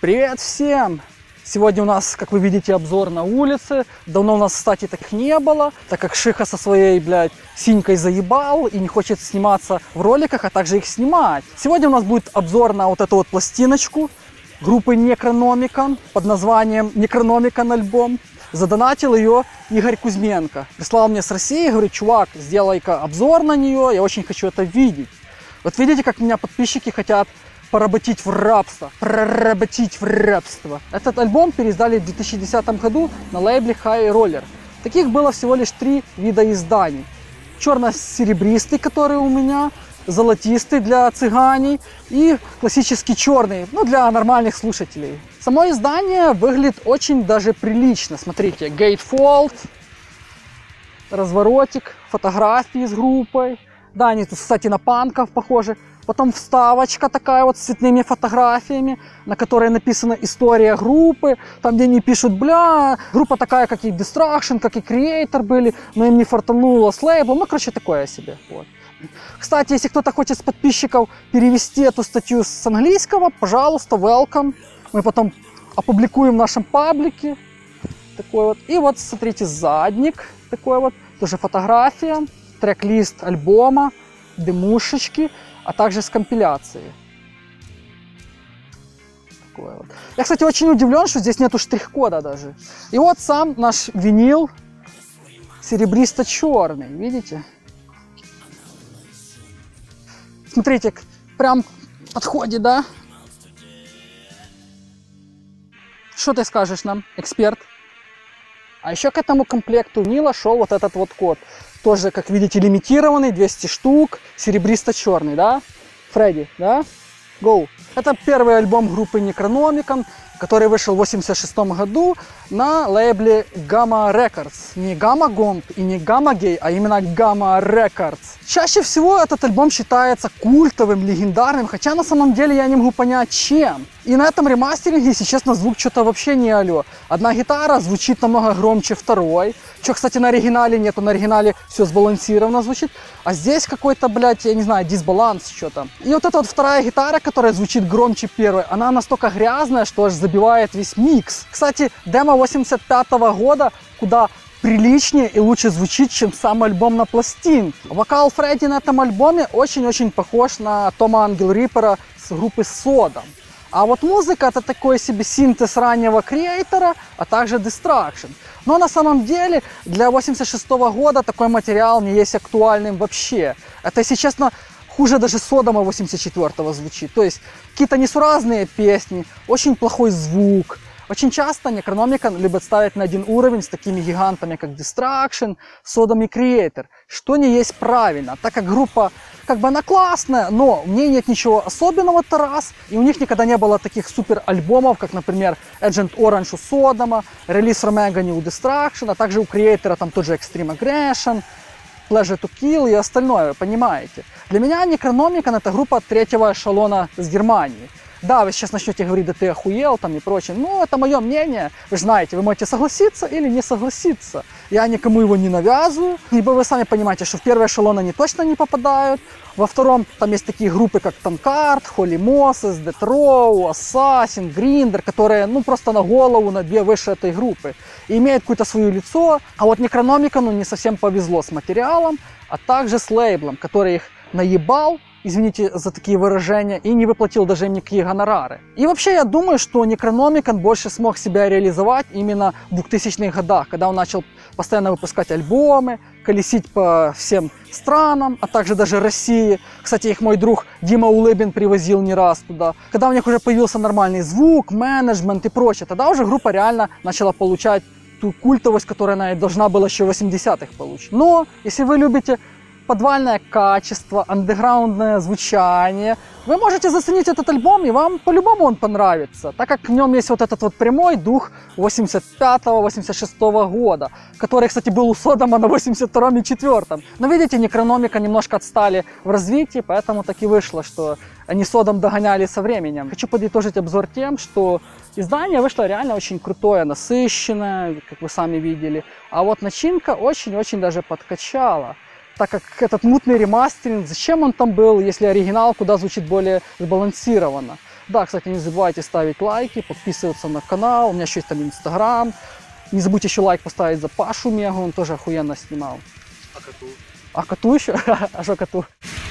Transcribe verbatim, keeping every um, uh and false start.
Привет всем! Сегодня у нас, как вы видите, обзор на улице. Давно у нас, кстати, таких не было, так как Шиха со своей, блядь, синькой заебал и не хочет сниматься в роликах, а также их снимать. Сегодня у нас будет обзор на вот эту вот пластиночку группы Necronomicon под названием Necronomicon альбом. Задонатил ее Игорь Кузьменко. Прислал мне с России, говорит: чувак, сделай-ка обзор на нее, я очень хочу это видеть. Вот видите, как меня подписчики хотят поработить в рабство, проработить в рабство. Этот альбом переиздали в две тысячи десятом году на лейбле High Roller. Таких было всего лишь три вида изданий. Черно-серебристый, который у меня, золотистый для цыганей и классический черный, ну, для нормальных слушателей. Само издание выглядит очень даже прилично. Смотрите, gatefold, разворотик, фотографии с группой. Да, они тут, кстати, на панков похожи. Потом вставочка такая вот с цветными фотографиями, на которой написана история группы. Там, где они пишут: бля, группа такая, как и Destruction, как и Creator были, но им не фартануло с лейблом. Ну, короче, такое себе. Вот. Кстати, если кто-то хочет с подписчиков перевести эту статью с английского, пожалуйста, welcome. Мы потом опубликуем в нашем паблике. Такой вот. И вот, смотрите, задник. Такой вот. Тоже фотография. Трек-лист альбома. Демушечки. А также с компиляцией. Такое вот. Я, кстати, очень удивлен, что здесь нету штрих-кода даже. И вот сам наш винил серебристо-черный. Видите? Смотрите, прям подходит, да? Что ты скажешь нам, эксперт? А еще к этому комплекту винила шел вот этот вот код. Тоже, как видите, лимитированный, двести штук, серебристо-черный, да? Фредди, да? Go! Это первый альбом группы Necronomicon, который вышел в восемьдесят шестом году на лейбле Gamma Records. Не Gamma Gomp и не Gamma Gay, а именно Gamma Records. Чаще всего этот альбом считается культовым, легендарным, хотя на самом деле я не могу понять, чем. И на этом ремастеринге, если честно, звук что-то вообще не алё. Одна гитара звучит намного громче второй. Что, кстати, на оригинале нету, на оригинале все сбалансировано звучит. А здесь какой-то, блядь, я не знаю, дисбаланс что-то. И вот эта вот вторая гитара, которая звучит громче первой, она настолько грязная, что аж забивает весь микс. Кстати, демо восемьдесят пятого года куда приличнее и лучше звучит, чем сам альбом на пластинке. Вокал Фредди на этом альбоме очень-очень похож на Тома Ангел Риппера с группы Sodom. А вот музыка — это такой себе синтез раннего Creator, а также Destruction. Но на самом деле для восемьдесят шестого года такой материал не есть актуальным вообще. Это, если честно, хуже даже Содома восемьдесят четвёртого звучит. То есть какие-то несуразные песни, очень плохой звук. Очень часто Necronomicon любят ставить на один уровень с такими гигантами, как Destruction, Sodom и Creator, что не есть правильно, так как группа, как бы она классная, но в ней нет ничего особенного, это раз, и у них никогда не было таких супер альбомов, как, например, Agent Orange у Sodom, Release from Agony у Destruction, а также у Creator там тот же Extreme Aggression, Pleasure to Kill и остальное, вы понимаете. Для меня Necronomicon — это группа третьего эшелона с Германии. Да, вы сейчас начнете говорить: да ты охуел там и прочее. Ну, это мое мнение. Вы же знаете, вы можете согласиться или не согласиться. Я никому его не навязываю. Ибо вы сами понимаете, что в первый эшелон они точно не попадают. Во втором там есть такие группы, как Tankard, Holy Moses, Death Row, Assassin, Grinder, которые, ну, просто на голову, на две выше этой группы. И имеют какое-то свое лицо. А вот Necronomicon не совсем повезло с материалом, а также с лейблом, который их наебал, извините за такие выражения, и не выплатил даже им никакие гонорары. И вообще я думаю, что Necronomicon больше смог себя реализовать именно в двухтысячных годах, когда он начал постоянно выпускать альбомы, колесить по всем странам, а также даже России. Кстати, их мой друг Дима Улыбин привозил не раз туда. Когда у них уже появился нормальный звук, менеджмент и прочее, тогда уже группа реально начала получать ту культовость, которую она должна была еще в восьмидесятых получить. Но если вы любите подвальное качество, андеграундное звучание, вы можете заценить этот альбом, и вам по-любому он понравится, так как в нем есть вот этот вот прямой дух восемьдесят пятого — восемьдесят шестого года, который, кстати, был у Содома на восемьдесят втором и четвёртом. Но видите, Necronomicon немножко отстали в развитии, поэтому так и вышло, что они Содом догоняли со временем. Хочу подытожить обзор тем, что издание вышло реально очень крутое, насыщенное, как вы сами видели, а вот начинка очень-очень даже подкачала. Так как этот мутный ремастеринг, зачем он там был, если оригинал куда звучит более сбалансированно. Да, кстати, не забывайте ставить лайки, подписываться на канал. У меня еще есть там Инстаграм. Не забудьте еще лайк поставить за Пашу Мегу, он тоже охуенно снимал. А коту? А коту еще? А что коту?